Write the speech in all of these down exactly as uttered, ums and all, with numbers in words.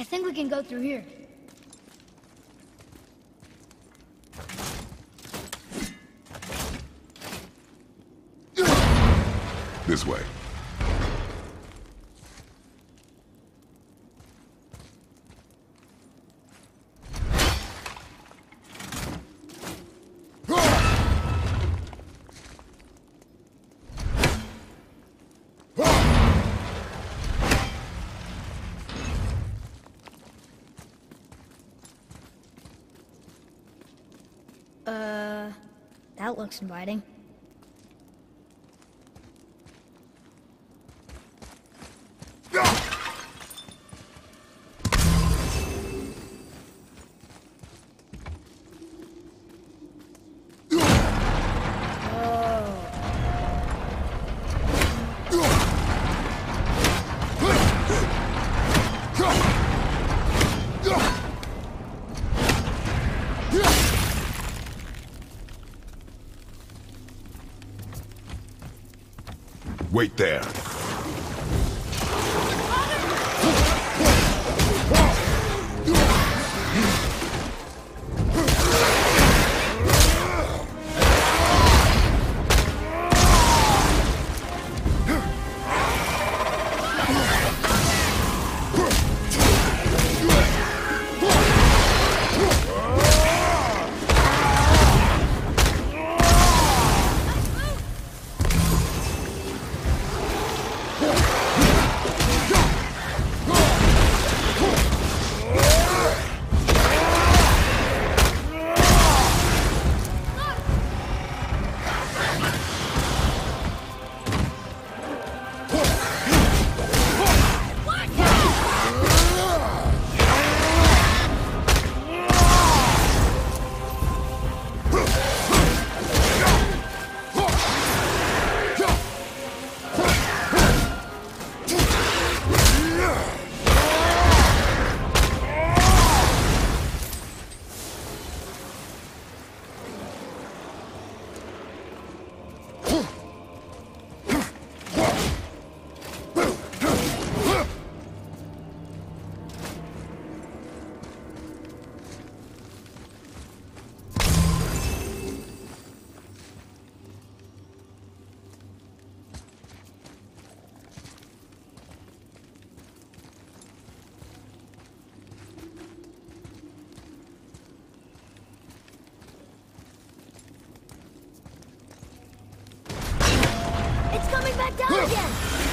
think we can go through here. This way. Uh, that looks inviting. Wait there. Back down again!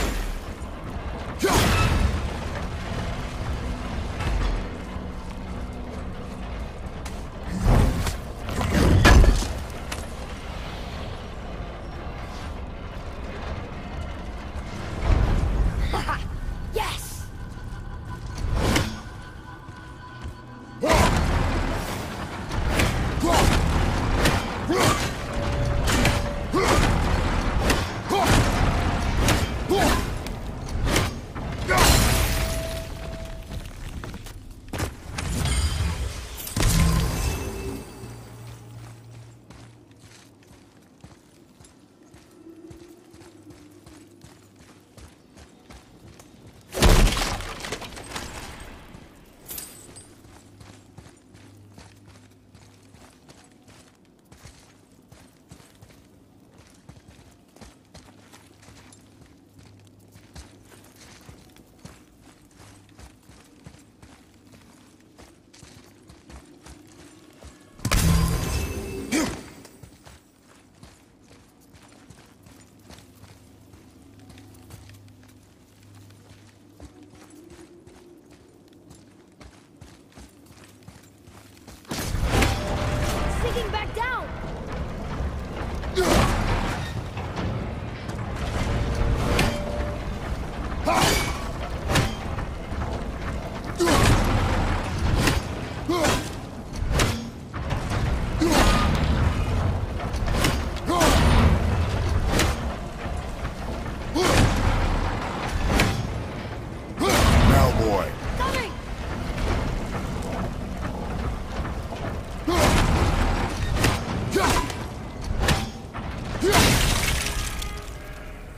Yes! Back down! Now, boy. Coming!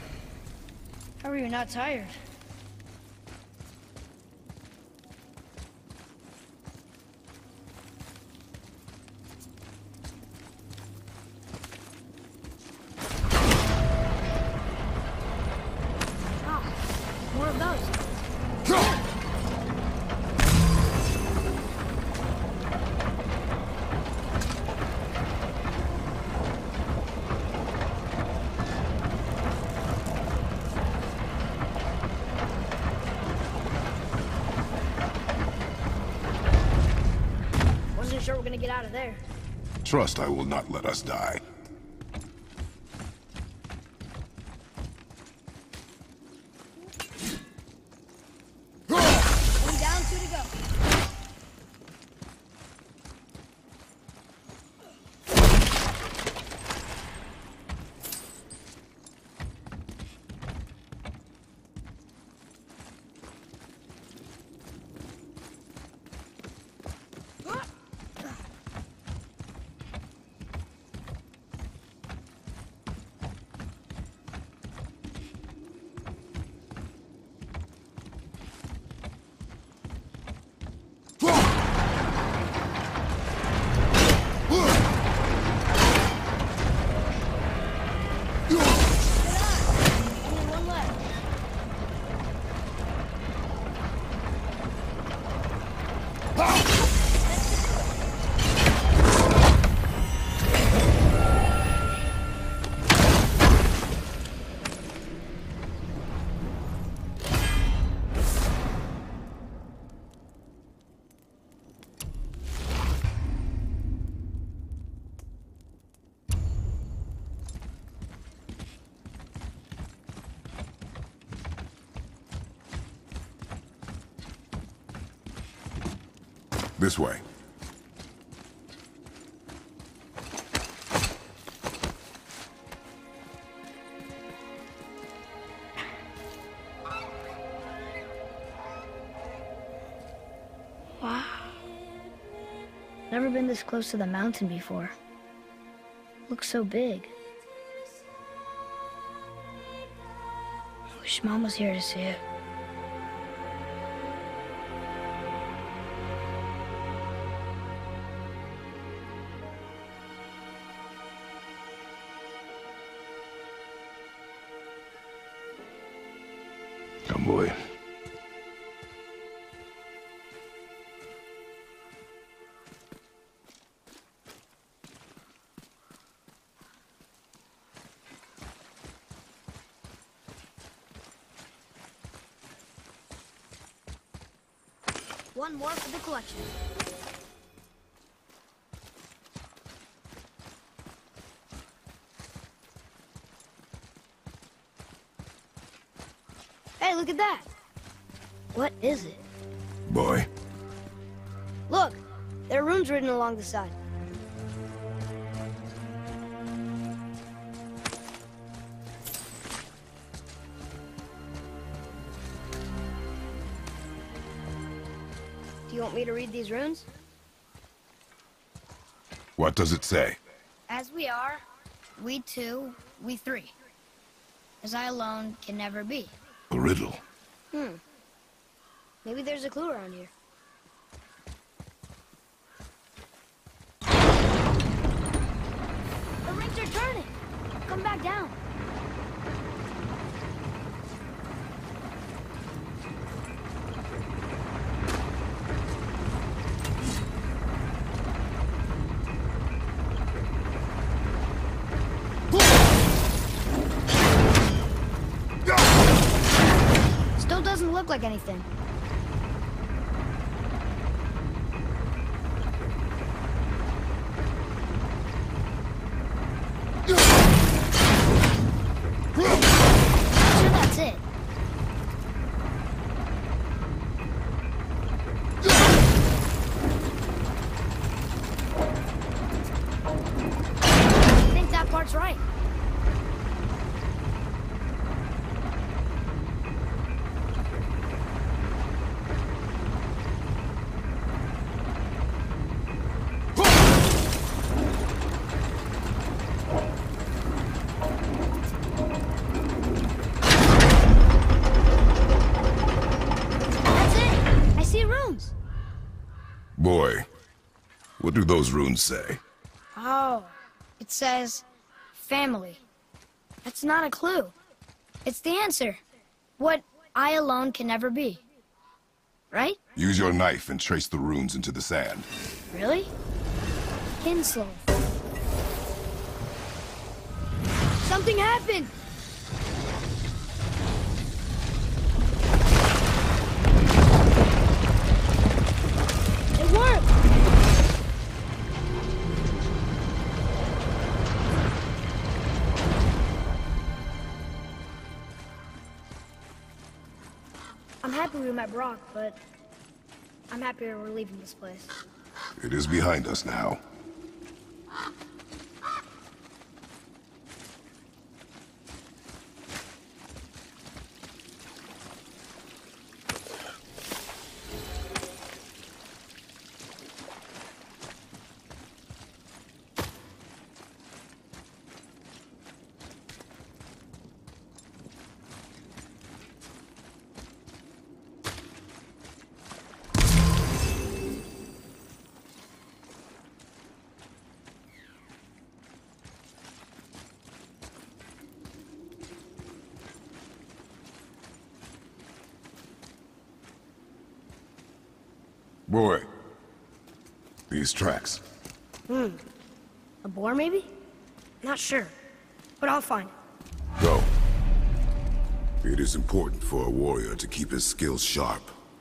How are you not tired? it goes. Wasn't sure we're gonna get out of there. Trust I will not let us die. One down, two to go. Only one left. This way. Wow. Never been this close to the mountain before. Looks so big. I wish Mom was here to see it. Come, boy. One more for the collection. Hey, look at that. What is it? Boy. Look, there are runes written along the side. Do you want me to read these runes? What does it say? As we are, we two, we three. As I alone can never be. A riddle. Hmm. Maybe there's a clue around here. The rings are turning. Come back down. Still doesn't look like anything. Sure that's it. I think that part's right. That's it. I see runes. Boy. What do those runes say? Oh, it says family. That's not a clue. It's the answer. What I alone can never be. Right? Use your knife and trace the runes into the sand. Really? Kinslow. Something happened! It worked! I'm happy we met Brock, but I'm happier we're leaving this place. It is behind us now. Boy, these tracks. Hmm. A boar, maybe? Not sure. But I'll find it. Go. It is important for a warrior to keep his skills sharp.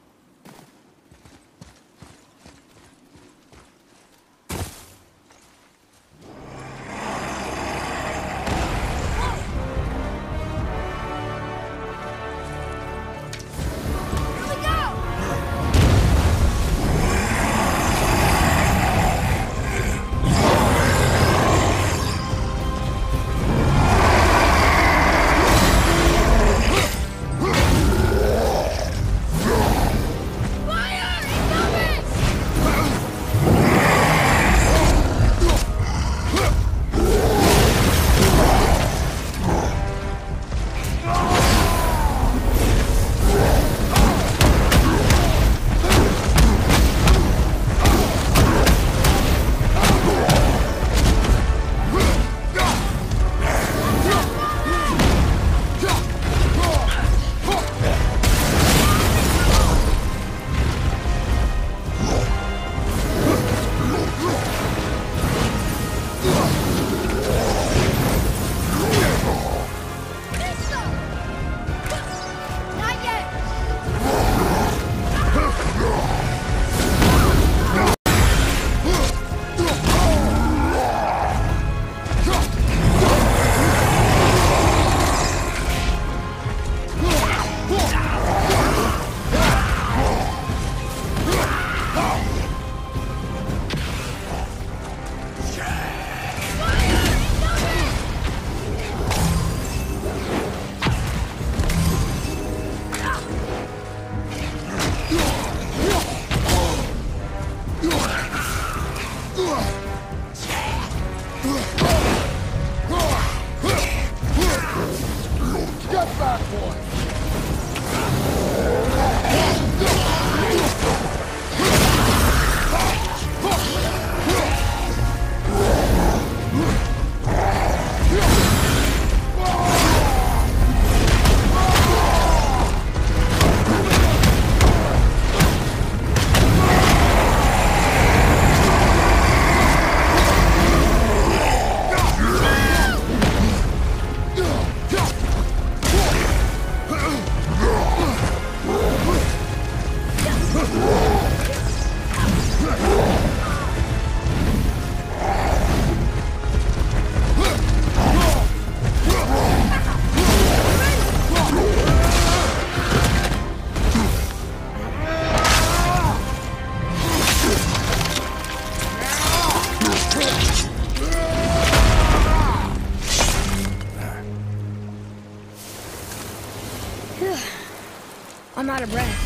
I'm out of breath.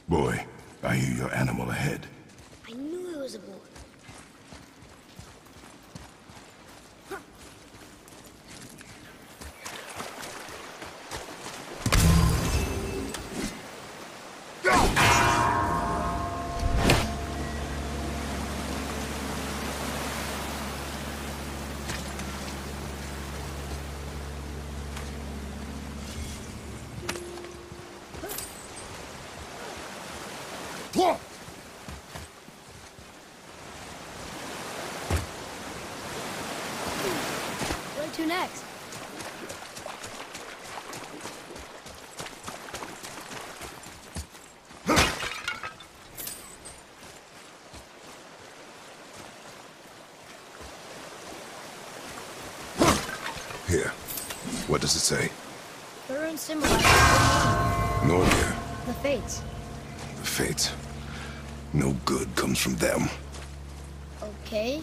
Boy, I hear your animal ahead. I knew it was a boy. Where to next? Here. What does it say? The rune symbolizes Nordir. the fates. The fates. No good comes from them. Okay.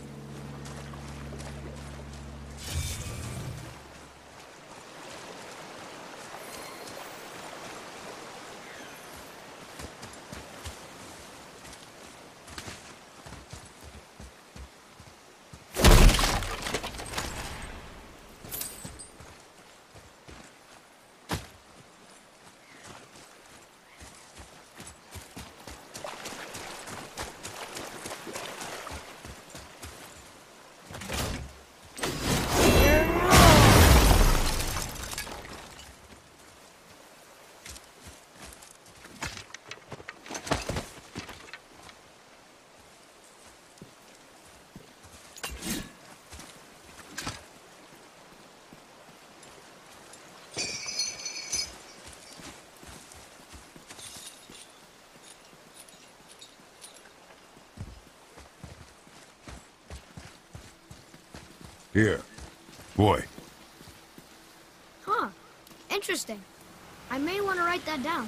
Here. Boy. Huh. Interesting. I may want to write that down.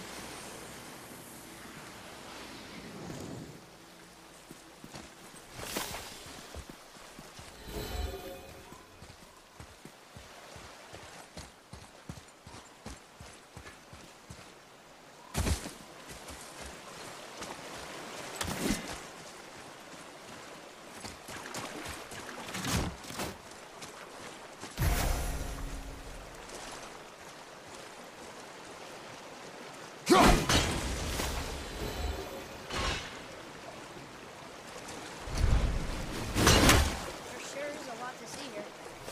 There sure is a lot to see here.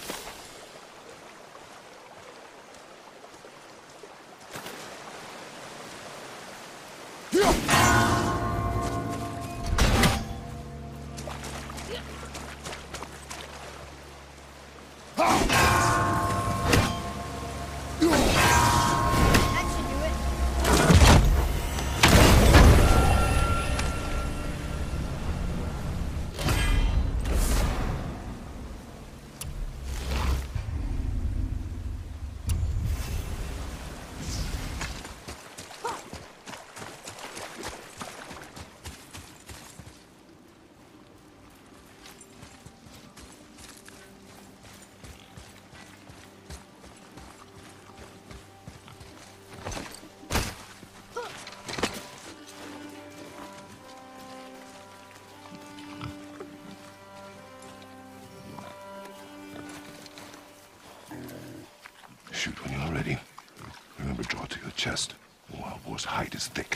That should do it. Shoot when you're ready. Remember, draw to your chest. The wild boar's hide is thick.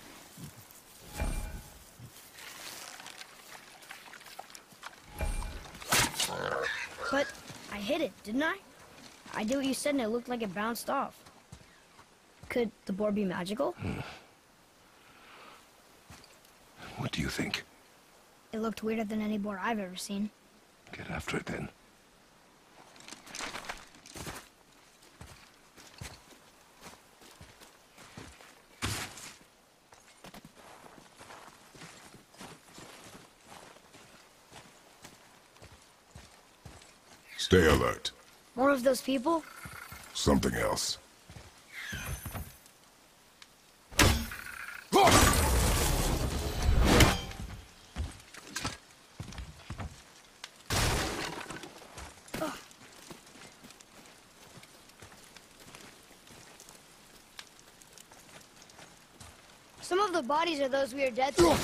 But I hit it, didn't I? I did what you said and it looked like it bounced off. Could the boar be magical? What do you think? It looked weirder than any boar I've ever seen. Get after it then. Stay alert. More of those people? Something else. Some of the bodies are those we are dead to.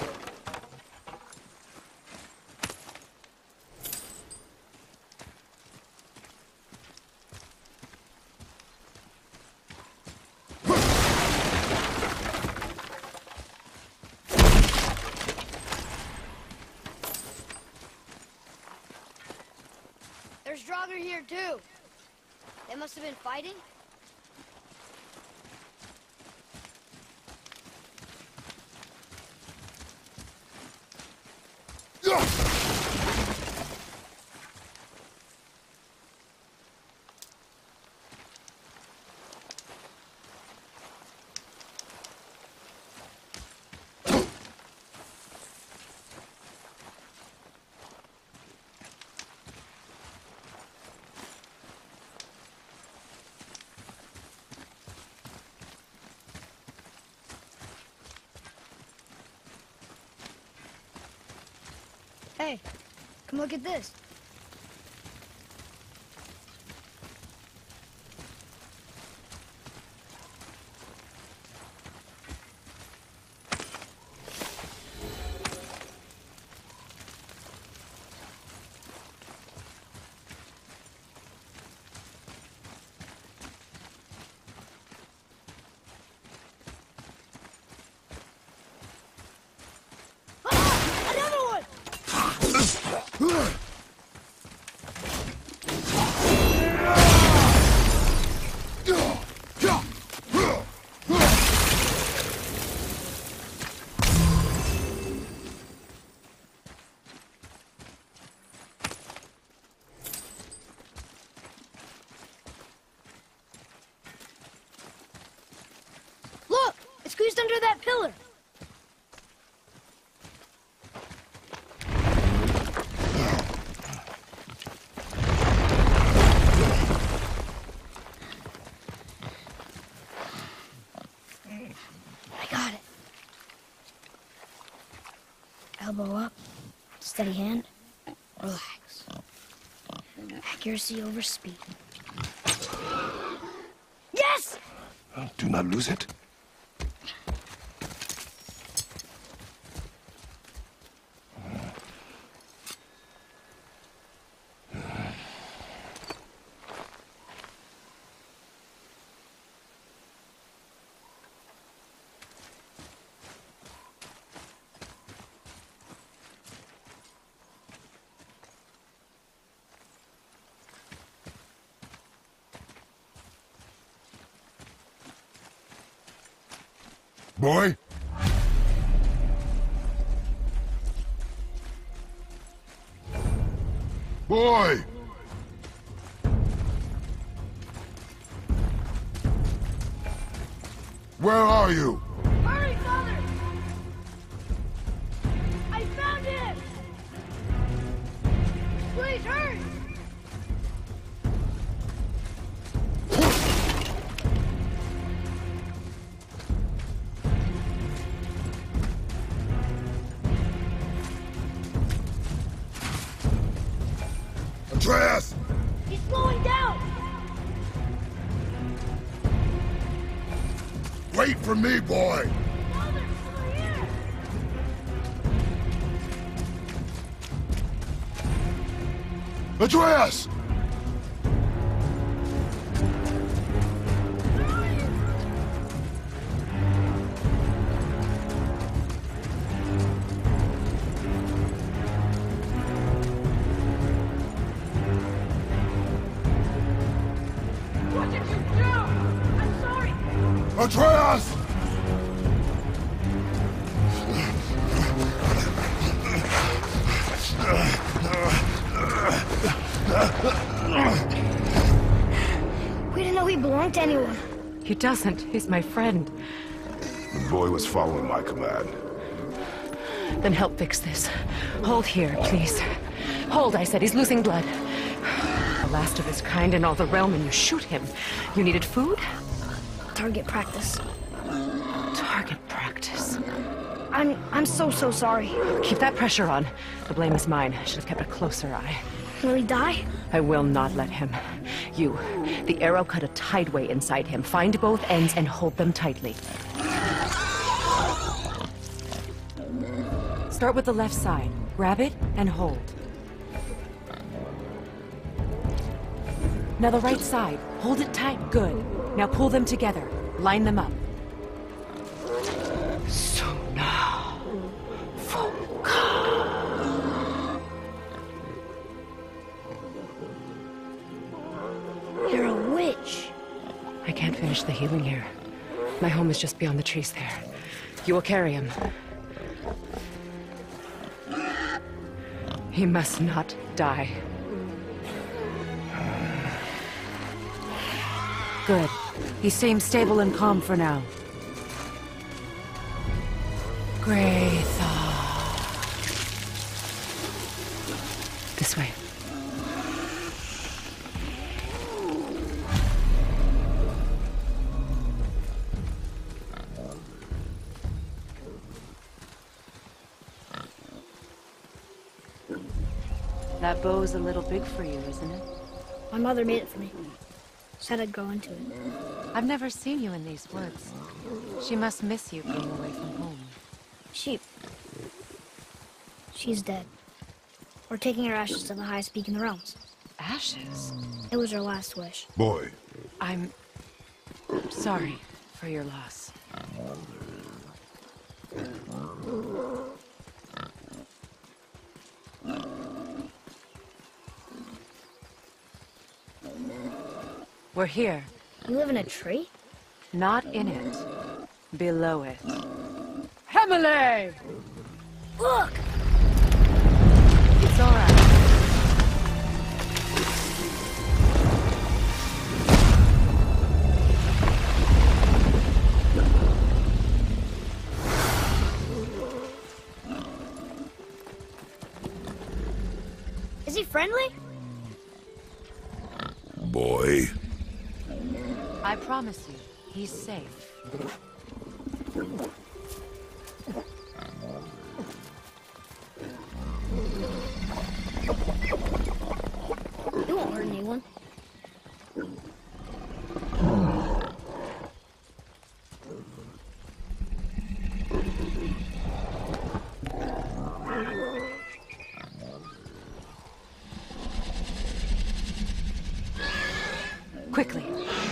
There's Draugr here too. They must have been fighting. Hey, come look at this. Ah! Another one! Look! It's squeezed under that pillar! I got it. Elbow up, steady hand, relax. Accuracy over speed. Yes! Do not lose it. Boy? Boy! Where are you? Hurry, Father! I found him! Please, hurry! Atreus! He's slowing down! Wait for me, boy! Father, over here! Atreus! What did you do? I'm sorry! Atreus! We didn't know he belonged to anyone. He doesn't. He's my friend. The boy was following my command. Then help fix this. Hold here, please. Hold, I said. He's losing blood. The last of his kind in all the realm, and you shoot him. You needed food? Target practice. Target practice. I'm... I'm so, so sorry. Keep that pressure on. The blame is mine. I should have kept a closer eye. Will he die? I will not let him. You, the arrow cut a tideway inside him. Find both ends and hold them tightly. Start with the left side. Grab it and hold. Now the right side. Hold it tight. Good. Now pull them together. Line them up. Sona. Voka. You're a witch. I can't finish the healing here. My home is just beyond the trees there. You will carry him. He must not die. Good. He seems stable and calm for now. Graytha. This way. That bow's a little big for you, isn't it? My mother made it for me. Said I'd grow into it. I've never seen you in these woods. She must miss you being away from home. She... She's dead. We're taking her ashes to the highest peak in the realms. Ashes? It was her last wish. Boy, I'm sorry for your loss. We're here. You live in a tree? Not in it. Below it. Hemele! Look! It's all right. Is he friendly? boy. I promise you, he's safe. You won't hurt anyone. Quickly.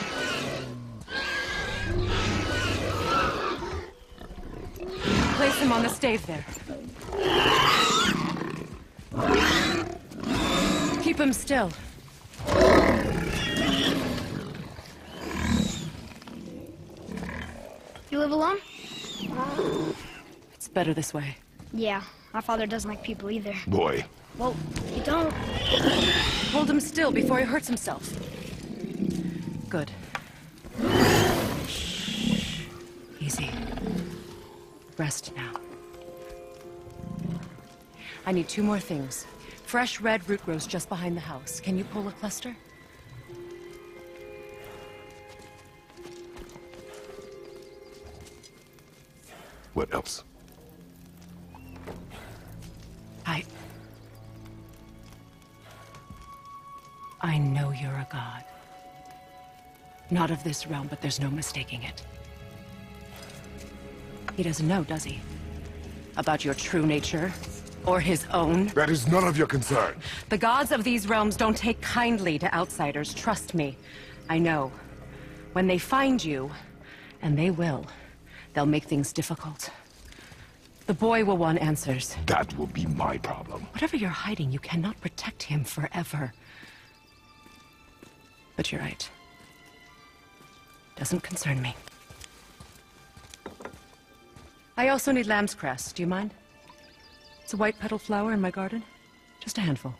Place him on the stave there. Keep him still. You live alone? It's better this way. Yeah, my father doesn't like people either. Boy, Well, you don't. Hold him still before he hurts himself. Good. Easy. Rest now. I need two more things. Fresh red root grows just behind the house. Can you pull a cluster? what else? I... I know you're a god. Not of this realm, but there's no mistaking it. He doesn't know, does he? About your true nature? Or his own? That is none of your concern. The gods of these realms don't take kindly to outsiders, trust me. I know. When they find you, and they will, they'll make things difficult. The boy will want answers. That will be my problem. Whatever you're hiding, you cannot protect him forever. But you're right. Doesn't concern me. I also need lamb's cress. Do you mind? It's a white petal flower in my garden. Just a handful.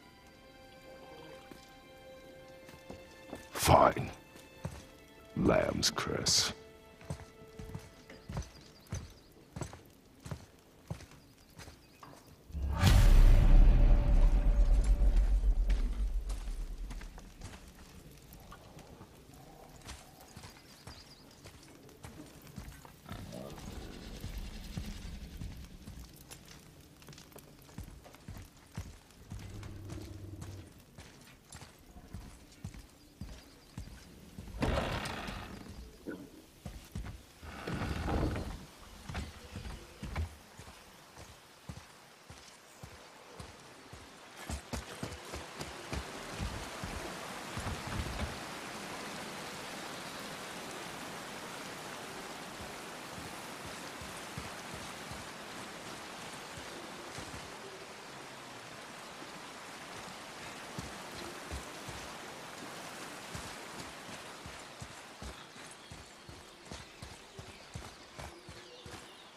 Fine. Lamb's cress.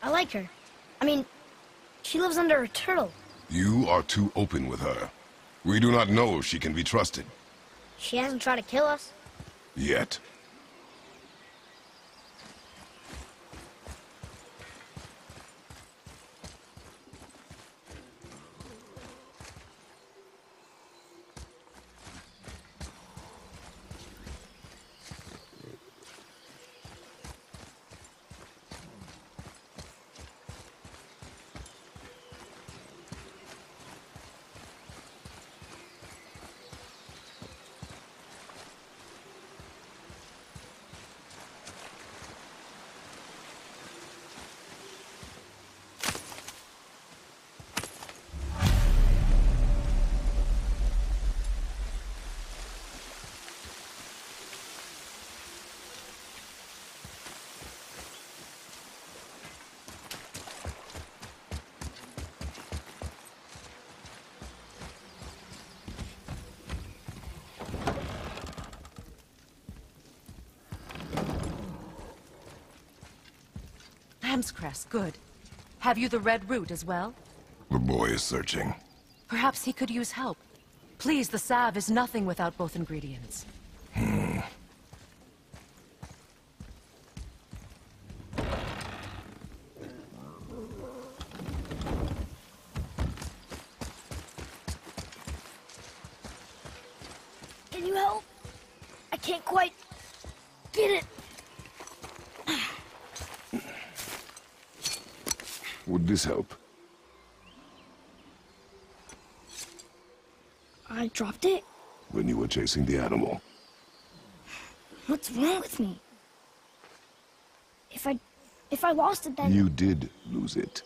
I like her. I mean, she lives under a turtle. You are too open with her. We do not know if she can be trusted. She hasn't tried to kill us. Yet. Lamb's cress, good. Have you the red root as well? The boy is searching. Perhaps he could use help. Please, the salve is nothing without both ingredients. Hmm. Can you help? I can't quite get it. Would this help? I dropped it? When you were chasing the animal. What's wrong with me? If I... if I lost it, then... You did lose it.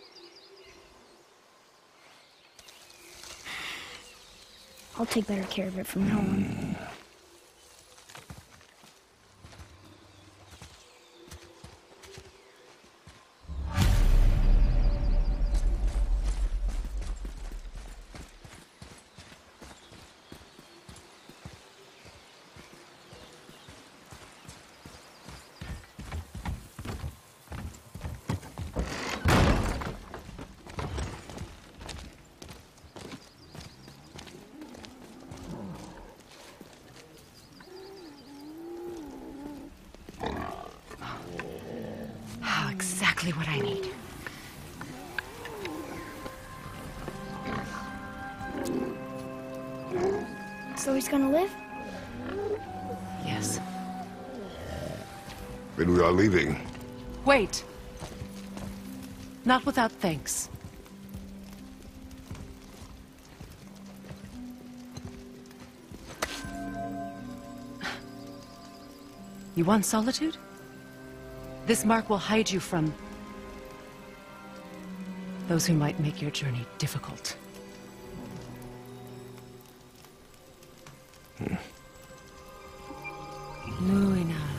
I'll take better care of it from now on. Exactly what I need. So he's gonna live? Yes. Then we are leaving. Wait. Not without thanks. You want solitude? This mark will hide you from those who might make your journey difficult. Hmm. Muy nice.